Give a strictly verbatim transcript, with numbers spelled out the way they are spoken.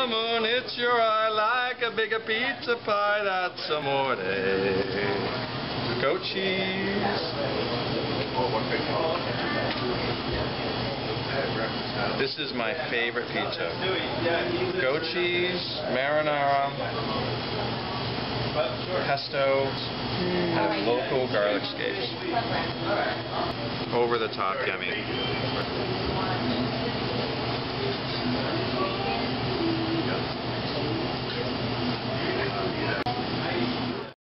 moon hits your eye like a bigger pizza pie. That's amore. Goat cheese. This is my favorite pizza. Goat cheese, marinara, pesto, and local garlic scapes. Over the top yummy.